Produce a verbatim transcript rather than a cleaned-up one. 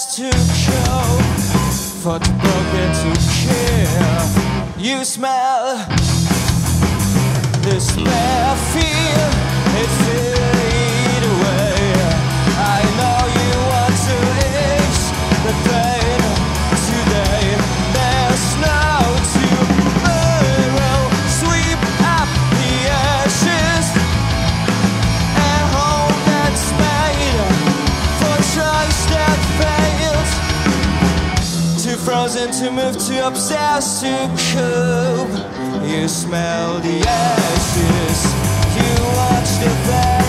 obsessed to cope, for too broken to care. You smell despair, fear, it fade away. I know you want to ease the pain today. There's no tomorrow. Sweep up the ashes and hold that spade for choice that failed. Too frozen to move, too obsessed to cope. You smell the ashes, you watch the fire.